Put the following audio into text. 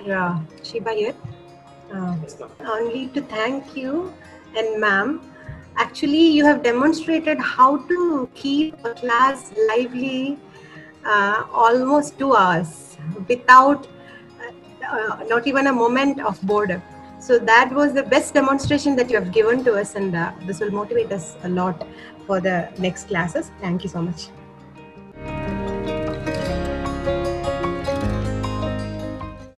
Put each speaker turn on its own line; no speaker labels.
Shiba here. Only to thank you and ma'am. Actually, you have demonstrated how to keep a class lively almost 2 hours without not even a moment of boredom. So that was the best demonstration that you have given to us, and this will motivate us a lot for the next classes. Thank you so much.